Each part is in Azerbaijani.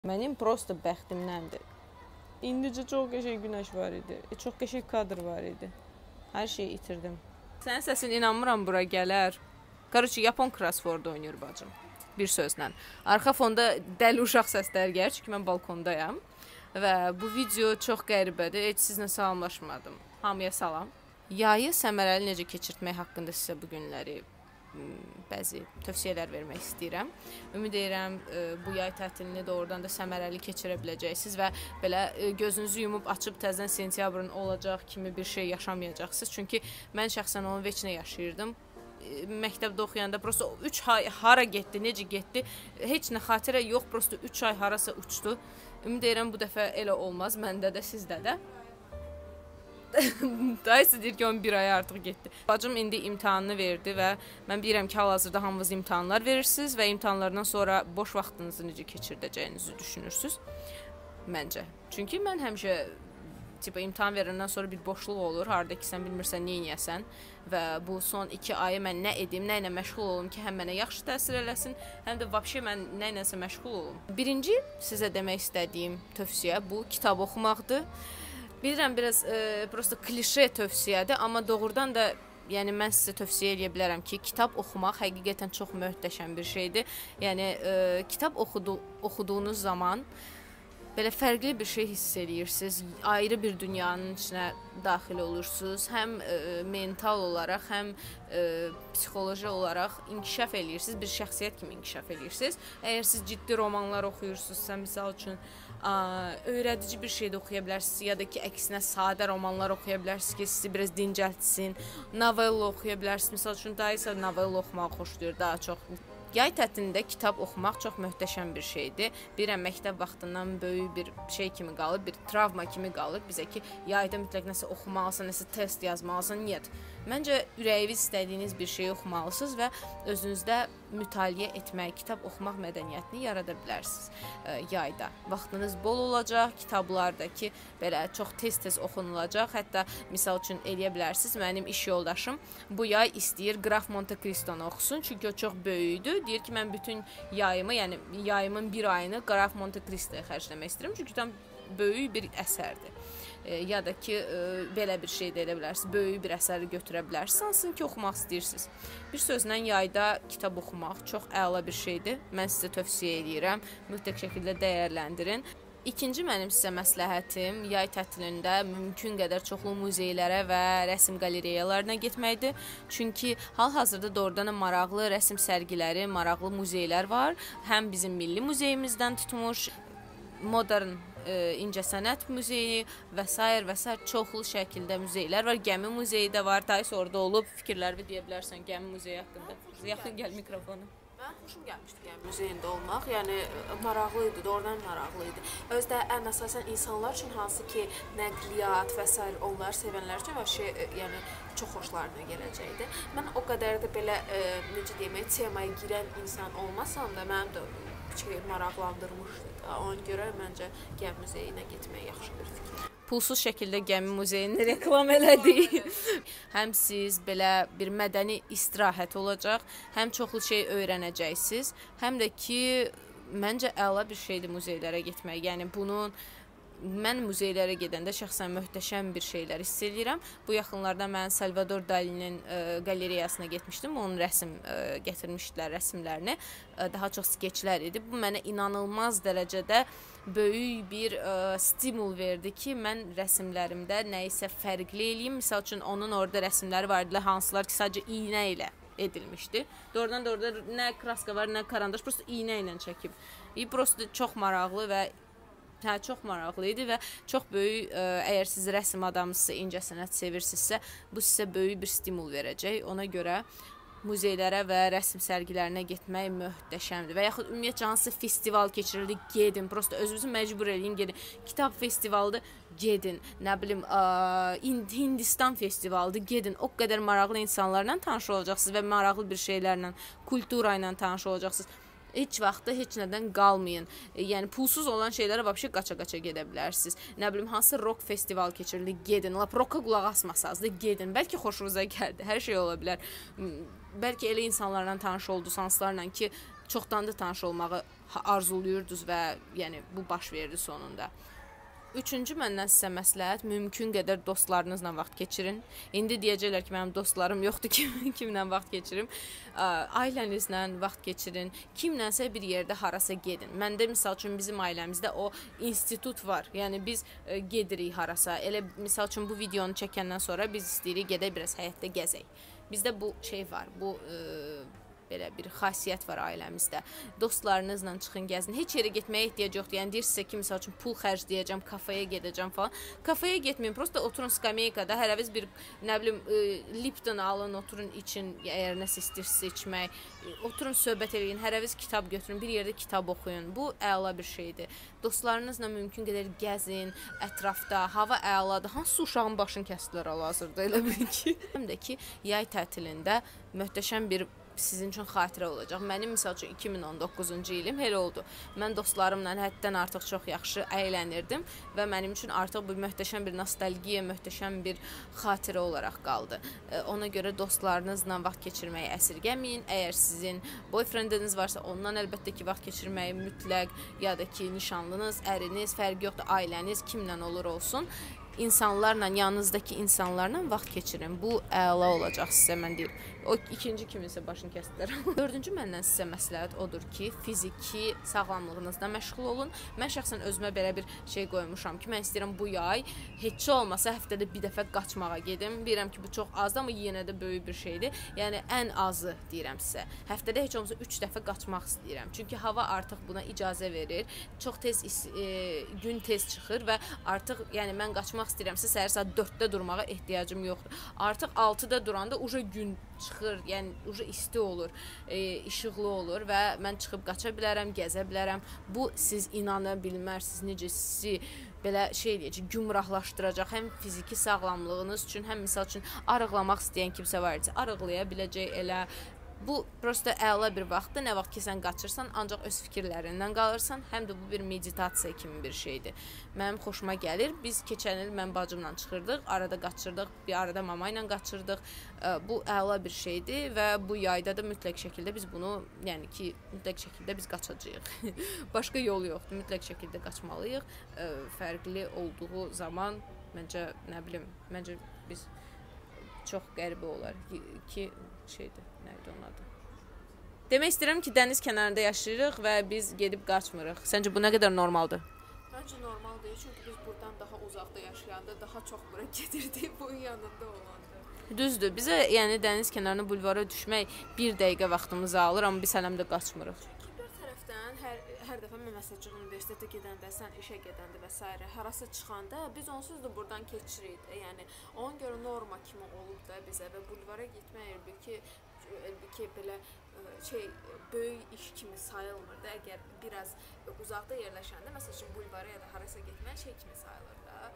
Mənim prosta bəxtimdəndir. İndicə çox qəşəng günəş var idi. Çox qəşəng kadr var idi. Hər şeyi itirdim. Sənin səsin inanmıram bura gələr. Qarıcı Yapon crossword oynayır bacım. Bir sözlə. Arxa fonda dəli uşaq səsləri gəlir çünki mən balkondayam. Və bu video çox qəribədir. Heç sizlə salamlaşmadım. Hamıya salam. Yayı səmərəli necə keçirtmək haqqında sizə bu günləri bəzi tövsiyələr vermək istəyirəm. Ümid edirəm bu yay tətilini doğrudan da səmərəli keçirə biləcəksiniz və belə gözünüzü yumub açıb təzədən sentyabrın olacaq kimi bir şey yaşamayacaqsınız. Çünki mən şəxsən onu veçnə yaşayırdım. Məktəbdə oxuyanda prosta 3 ay hara getdi, necə getdi, heç nə xatirə yox, prosta 3 ay harasa uçdu. Ümid edirəm bu dəfə elə olmaz, məndə də, sizdə də. Dayısı deyir ki, 11 ay artıq getdi. Bacım indi imtahanını verdi və mən bilirəm ki, hal-hazırda hamınız imtahanlar verirsiniz və imtahanlardan sonra boş vaxtınızı necə keçirdəcəyinizi düşünürsünüz. Məncə. Çünki mən həmişə imtahan verəndən sonra bir boşluq olur. Harada ki, sən bilmirsən, neyniyəsən və bu son 2 ayı mən nə edim, nə ilə məşğul olum ki, həm mənə yaxşı təsir eləsin, həm də vəbşə mən nə iləsə məşğul olum. Birinci sizə demək istədiyim tövsiyə bu kitab oxumaqdır. Bilirəm, biraz prosta klişe tövsiyədir, amma doğrudan da yəni mən sizə tövsiyə edə bilərəm ki, kitab oxumaq həqiqətən çox möhtəşəm bir şeydir. Yəni kitab oxuduğunuz zaman belə fərqli bir şey hiss edirsiniz, ayrı bir dünyanın içinə daxil olursunuz. Həm mental olaraq, həm psixoloji olaraq inkişaf edirsiniz, bir şəxsiyyət kimi inkişaf edirsiniz. Əgər siz ciddi romanlar oxuyursunuzsa, misal üçün öyrədici bir şey də oxuya bilərsiniz, ya da ki, əksinə sadə romanlar oxuya bilərsiniz ki, sizi biraz dincəltsin. Novella oxuya bilərsiniz. Misal üçün, dayısa novella oxumağı xoşlayır daha çox. Yay tətilində kitab oxumaq çox möhtəşəm bir şeydir. Bilirəm, məktəb vaxtından böyük bir şey kimi qalır, bir travma kimi qalır bizə ki, yayda mütləq nəsə oxumalısan, nəsə test yazmalısan. Niyyət. Məncə, ürəyiniz istədiyiniz bir şey oxumalısınız və özünüzdə mütaliə etmək, kitab oxumaq mədəniyyətini yarada bilərsiniz yayda. Vaxtınız bol olacaq, kitablar da ki, belə çox tez-tez oxunulacaq. Hətta, misal üçün, eləyə bilərsiniz, mənim iş yoldaşım bu yay istəyir Qraf Monte Cristo'nu oxusun, çünki o çox böyükdür. Deyir ki, mən bütün yayımı, yəni yayımın bir ayını Qraf Monte Cristo'ya xərcləmək istəyirəm, çünki tam böyük bir əsərdir. Ya da ki, belə bir şey də edə bilərsiniz, böyük bir əsəri götürə bilərsiniz, hansını ki, oxumaq istəyirsiniz. Bir sözlə, yayda kitab oxumaq çox əla bir şeydir. Mən sizə tövsiyə edirəm, mütləq şəkildə dəyərləndirin. İkinci mənim sizə məsləhətim yay tətilində mümkün qədər çoxlu muzeylərə və rəsm qalereyalarına getməkdir. Çünki hal-hazırda doğrudan da maraqlı rəsm sərgiləri, maraqlı muzeylər var. Həm bizim milli muzeyimizdən tutmuş, modern İncəsənət muzeyi və s. çoxlu şəkildə muzeylər var. Gəmi muzeyi də var. Dayısı orada olub, fikirlərini deyə bilərsən gəmi muzeyi haqqında. Yaxın gəl mikrofonu. Mən xoşum gəlmişdi gəmi muzeyində olmaq. Yəni maraqlı idi, doğrudan maraqlı idi. Özdə ən əsasən insanlar üçün, hansı ki, nəqliyyat və s. onları sevənlər üçün vəbşə, yəni çox xoşlarına gələcəkdi. Mən o qədər də belə necə deyim, temaya girən insan olmasam da mənim də maraqlandırmışdı. Ona görə məncə gəmi muzeyinə getmək yaxşı bir fikir. Pulsuz şəkildə gəmi muzeyini reklam elədik. Həm siz belə bir mədəni istirahət olacaq, həm çoxlu şey öyrənəcəksiniz, həm də ki, məncə əla bir şeydir muzeylərə getmək. Yəni bunun mən muzeylərə gedəndə şəxsən möhtəşəm bir şeylər hiss edirəm. Bu yaxınlarda mən Salvador Dali'nin qalereyasına getmişdim. Onun rəsm gətirmişdilər rəsmlərini. Daha çox skeçlər idi. Bu mənə inanılmaz dərəcədə böyük bir stimul verdi ki, mən rəsmlərimdə nə isə fərqli eləyim. Misal üçün, onun orada rəsmləri var idi, hansılar ki, sadəcə iynə ilə edilmişdi. Doğrudan da orada nə kraska var, nə karandaş, prosta iynə ilə çəkib. Prosta çox maraqlı və çox maraqlı idi və çox böyük, əgər siz rəsm adamısınızsa, incəsənət sevirsinizsə, bu sizə böyük bir stimul verəcək. Ona görə muzeylərə və rəsm sərgilərinə getmək möhtəşəmdir. Və yaxud ümumiyyətcə hansı festival keçirildi, gedin. Prosta özünüzü məcbur eləyin, gedin. Kitab festivalıdır, gedin. Nə bilim, Hindistan festivalıdır, gedin. O qədər maraqlı insanlarla tanış olacaqsınız və maraqlı bir şeylərlə, kultura ilə tanış olacaqsınız. Heç vaxtda heç nədən qalmayın. Yəni pulsuz olan şeylərə vəbşə qaça-qaça gedə bilərsiniz. Nə bilim, hansı rock festival keçirilir, gedin. Lap rocka qulaq asmasanız da gedin. Bəlkə xoşunuza gəldi. Hər şey ola bilər. Bəlkə elə insanlarla tanış oldunuz, hansılarla ki, çoxdan da tanış olmağı arzuluyurdunuz və yəni bu baş verdi sonunda. Üçüncü məndən sizə məsləhət, mümkün qədər dostlarınızla vaxt keçirin. İndi deyəcəklər ki, mənim dostlarım yoxdur ki, kimlə vaxt keçirim. Ailənizlə vaxt keçirin. Kimlənsə bir yerdə harasa gedin. Məndə misal üçün bizim ailəmizdə o institut var. Yəni biz gedirik harasa. Elə misal üçün bu videonu çəkəndən sonra biz istəyirik gedək biraz həyətdə gəzək. Bizdə bu şey var. Bu belə bir xasiyyət var ailəmizdə. Dostlarınızla çıxın, gəzin. Heç yerə getməyə ehtiyac yoxdur. Yəni deyirsinizsə ki, misal üçün pul xərcləyəcəm, kafeyə gedəcəm falan. Kafeyə getməyin, prosta oturun skameykada, hər əvəz bir nə bilim Lipton alın, oturun için, əgər nəsə istəyirsinizsə içmək. Oturun söhbət eləyin, hər əvəz kitab götürün, bir yerdə kitab oxuyun. Bu əla bir şeydir. Dostlarınızla mümkün qədər gəzin, ətrafda, hava əladır. Hansı uşağın başını kəsdilər hal-hazırda elə bil ki. Həm də ki, yay tətilində möhtəşəm bir sizin üçün xatirə olacaq. Mənim misal üçün 2019-cu ilim elə oldu. Mən dostlarımla həddən artıq çox yaxşı əylənirdim və mənim üçün artıq bu möhtəşəm bir nostalgiya, möhtəşəm bir xatirə olaraq qaldı. Ona görə dostlarınızla vaxt keçirməyi əsirgəməyin. Əgər sizin boyfriendiniz varsa, ondan əlbəttə ki, vaxt keçirməyi mütləq, ya da ki, nişanlınız, əriniz, fərqi yoxdur, ailəniz kimlə olur olsun. İnsanlarla, yanınızdakı insanlarla vaxt keçirin. Bu əla olacaq sizə, mən deyim. O ikinci kiminsə başını kəsdilər. Dördüncü məndən sizə məsləhət odur ki, fiziki sağlamlığınızda məşğul olun. Mən şəxsən özümə belə bir şey qoymuşam ki, mən istəyirəm bu yay heç olmasa həftədə bir dəfə qaçmağa gedim. Bilirəm ki, bu çox azdır, amma yenə də böyük bir şeydir. Yəni ən azı deyirəm sizə. Həftədə heç olmasa 3 dəfə qaçmaq istəyirəm. Çünki hava artıq buna icazə verir. Çox tez gün tez çıxır və artıq yəni mən qaçmaq istəyirəmsə səhər saat 4-də durmağa ehtiyacım yoxdur. Artıq 6-da duranda uca gün çıxır, yəni uca isti olur, işıqlı olur və mən çıxıb qaça bilərəm, gəzə bilərəm. Bu siz inana bilmərsiniz, necə sizi belə şey eləyəcək, gümrahlaşdıracaq həm fiziki sağlamlığınız üçün, həm misal üçün arıqlamaq istəyən kimsə var idi, arıqlaya biləcək elə. Bu prosta əla bir vaxtdır. Nə vaxt ki sən qaçırsan, ancaq öz fikirlərindən qalırsan, həm də bu bir meditasiya kimi bir şeydir. Mənim xoşuma gəlir. Biz keçən il mən bacımla çıxırdıq, arada qaçırdıq, bir arada mama ilə qaçırdıq. Bu əla bir şeydir və bu yayda da mütləq şəkildə biz bunu, yəni ki, mütləq şəkildə biz qaçacağıq. Başqa yol yoxdur. Mütləq şəkildə qaçmalıyıq. Fərqli olduğu zaman məncə, nə bilim, məncə biz çox qəribə olar ki, şeydir, nə idi onun adı? Demək istəyirəm ki, dəniz kənarında yaşayırıq və biz gedib qaçmırıq. Səncə bu nə qədər normaldır? Məncə normal deyil, çünki biz buradan daha uzaqda yaşayanda daha çox bura gedirdik, bunun yanında olanda. Düzdür, bizə yəni dəniz kənarına bulvara düşmək 1 dəqiqə vaxtımızı alır, amma biz hələm də qaçmırıq. Çünki bir tərəfdən hər dəfə mən məsələn universitetə gedəndə, sən işə gedəndə və s. harasa çıxanda biz onsuz da buradan keçirik. Yəni ona görə norma kimi olub da bizə və bulvara getmək əlbəttə belə böyük iş kimi sayılmır da. Əgər biraz uzaqda yerləşəndə, məsəl üçün bulvara ya da harasa getmək şey kimi sayılır da.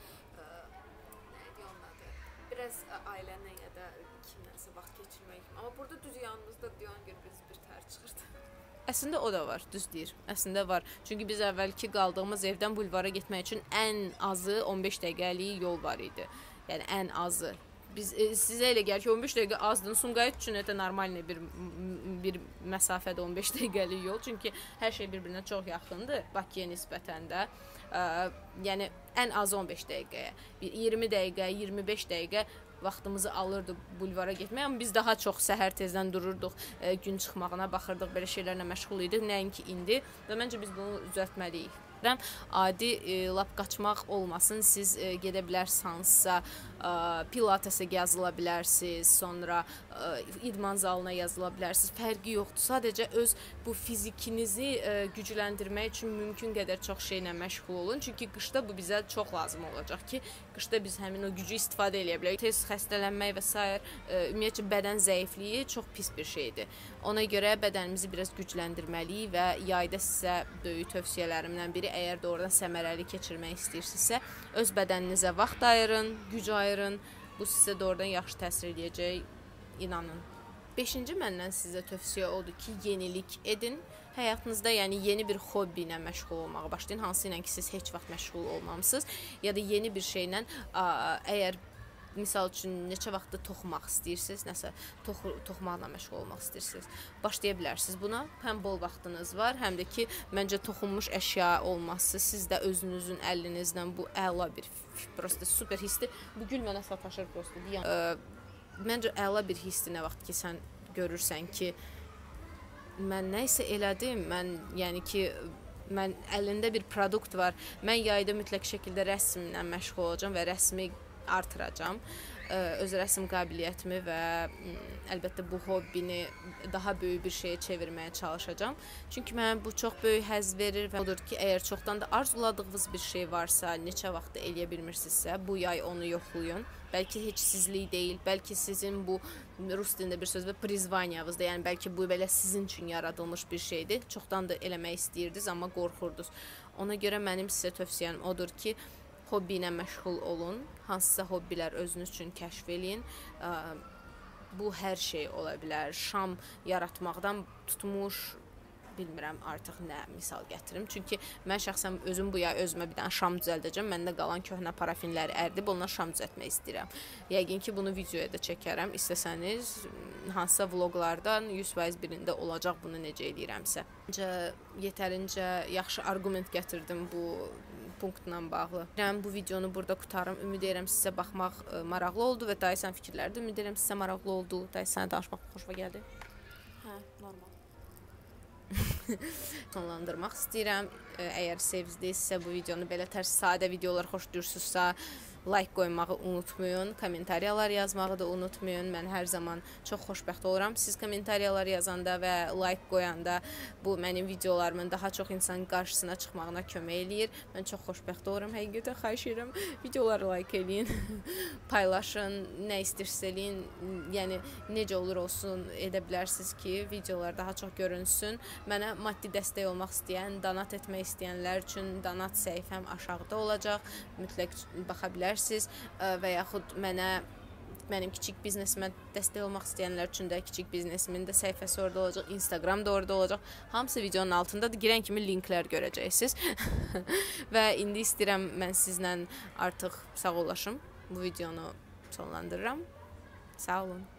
Nə idi onun adı? Biraz ailənlə ya da kimlənsə vaxt keçirmək. Amma burada düz yanımızda deyən görə biz bir tər çıxırdı. Əslində o da var, düz deyir. Əslində var. Çünki biz əvvəlki qaldığımız evdən bulvara getmək üçün ən azı 15 dəqiqəlik yol var idi. Yəni ən azı. Biz sizə elə gəlir ki, 15 dəqiqə azdır. Sumqayıt üçün də normal bir məsafədə 15 dəqiqəlik yol. Çünki hər şey bir-birinə çox yaxındır Bakıya nisbətən də. Yəni ən azı 15 dəqiqəyə. 20 dəqiqə, 25 dəqiqə vaxtımızı alırdı bulvara getmək, amma biz daha çox səhər tezdən dururduq, gün çıxmağına baxırdıq, belə şeylərlə məşğul idik, nəinki indi və məncə biz bunu düzəltməliyik. Adi lap qaçmaq olmasın, siz gedə bilərsinizsə, pilatesə yazıla bilərsiniz, sonra idman zalına yazıla bilərsiniz, fərqi yoxdur. Sadəcə öz bu fizikinizi gücləndirmək üçün mümkün qədər çox şeylə məşğul olun. Çünki qışda bu bizə çox lazım olacaq ki, qışda biz həmin o gücü istifadə edə bilərik. Tez xəstələnmək və s. Ümumiyyətcə bədən zəifliyi çox pis bir şeydir. Ona görə bədənimizi biraz gücləndirməliyik və yayda sizə böyük tövsiyələrimdən biri, əgər doğrudan səmərəli keçirmək istəyirsinizsə, öz bədəninizə vaxt ayırın, güc ayırın. Bu sizə doğrudan yaxşı təsir edəcək, inanın. 5-ci məndən sizə tövsiyə odur ki, yenilik edin. Həyatınızda yəni yeni bir hobbi ilə məşğul olmağa başlayın, hansı ilə ki siz heç vaxt məşğul olmamısınız, ya da yeni bir şeylə əgər misal üçün neçə vaxtdır toxumaq istəyirsiniz, nəsə toxumaqla məşğul olmaq istəyirsiniz. Başlaya bilərsiniz buna. Həm bol vaxtınız var, həm də ki, məncə toxunmuş əşya olması sizdə özünüzün əlinizlə bu əla bir prosta super hissdir. Bu gül mənə sataşır prosta. Məncə əla bir hissdir nə vaxt ki, sən görürsən ki, mən nə isə elədim, mən əlində bir produkt var. Mən yayda mütləq şəkildə rəsmlə məşğul olacağam və rəsmi artıracağam. Öz rəsm qabiliyyətimi və əlbəttə bu hobbini daha böyük bir şeyə çevirməyə çalışacağam. Çünki mənə bu çox böyük həzz verir və odur ki, əgər çoxdan da arzuladığınız bir şey varsa, neçə vaxtda eləyə bilmirsinizsə, bu yay onu yoxlayın. Bəlkə heç sizlik deyil, bəlkə sizin bu rus dilində bir söz və prizvanyavızdır. Yəni bəlkə bu belə sizin üçün yaradılmış bir şeydir. Çoxdan da eləmək istəyirdiniz, amma qorxurdunuz. Ona görə mənim sizə tövsiyəm odur ki, hobbi ilə məşğul olun. Hansısa hobbilər özünüz üçün kəşf eləyin. Bu hər şey ola bilər. Şam yaratmaqdan tutmuş, bilmirəm artıq nə misal gətirim. Çünki mən şəxsən özüm bu yay özümə bir dənə şam düzəldəcəm. Məndə qalan köhnə parafinləri ərdib, ondan şam düzəltmək istəyirəm. Yəqin ki, bunu videoya da çəkərəm. İstəsəniz, hansısa vloqlardan 100% birində olacaq bunu necə eləyirəmsə. Yetərincə yaxşı argument gətirdim bu punktla bağlı. Bu videonu burada qutarım. Ümid edirəm sizə baxmaq maraqlı oldu və Daysan fikirləri də ümid edirəm sizə maraqlı oldu. Daysan danışmaq xoşuma gəldi. Hə, normal. Sonlandırmaq istəyirəm. Əgər sevdinizsə bu videonu belə tərs sadə videolar xoşlayırsınızsa, like qoymağı unutmayın, kommentariyalar yazmağı da unutmayın. Mən hər zaman çox xoşbəxt oluram. Siz kommentariyalar yazanda və like qoyanda bu mənim videolarımın daha çox insanın qarşısına çıxmağına kömək eləyir. Mən çox xoşbəxt oluram. Həqiqətən xahiş edirəm, videoları like eləyin, paylaşın, nə istəyirsiniz eləyin. Yəni necə olur olsun edə bilərsiniz ki, videolar daha çox görünsün. Mənə maddi dəstək olmaq istəyən, donat etmək istəyənlər üçün donat səhifəm aşağıda olacaq. Mütləq baxa bilərsiniz və yaxud mənim kiçik biznesimə dəstək olmaq istəyənlər üçün də kiçik biznesimin də səhifəsi orada olacaq, Instagram da orada olacaq. Hamısı videonun altındadır. Girən kimi linklər görəcəksiniz. Və indi istəyirəm mən sizlə artıq sağollaşım. Bu videonu sonlandırıram. Sağ olun.